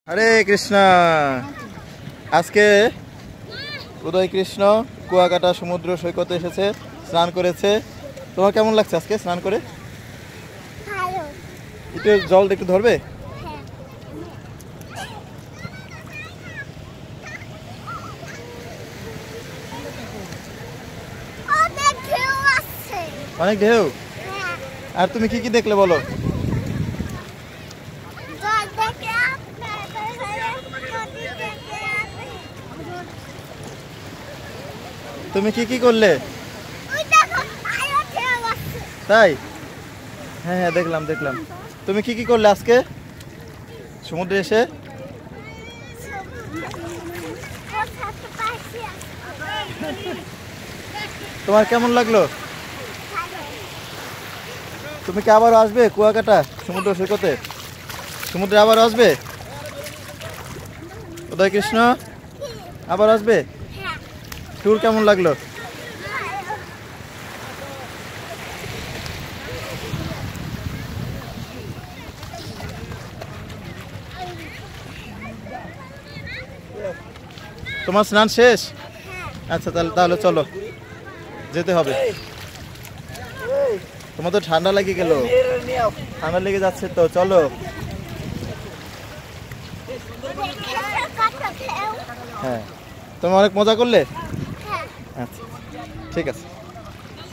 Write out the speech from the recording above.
হরে কৃষ্ণ। আজকে উদয় কৃষ্ণ কুয়াকাটা সমুদ্র সৈকতে এসেছে, স্নান করেছে। তোমার কেমন লাগছে আজকে স্নান করে? একটু জল একটু ধরবে? অনেক ঢেউ। আর তুমি কি কি দেখলে বলো? তুমি কি কি করলে? তাই? হ্যাঁ হ্যাঁ, দেখলাম দেখলাম। তুমি কি কি করলে আজকে সমুদ্রে এসে? তোমার কেমন লাগলো? তুমি কি আবারও আসবে কুয়াকাটা সমুদ্র সৈকতে? সমুদ্রে আবার আসবে উদয় কৃষ্ণ? আবার আসবে? ট্যুর কেমন লাগলো? তোমার স্নান শেষ? আচ্ছা, তাহলে চলো, যেতে হবে। তোমার তো ঠান্ডা লেগে গেল, ঠান্ডা লেগে যাচ্ছে তো, চলো। হ্যাঁ, তুমি অনেক মজা করলে। আচ্ছা, ঠিক আছে।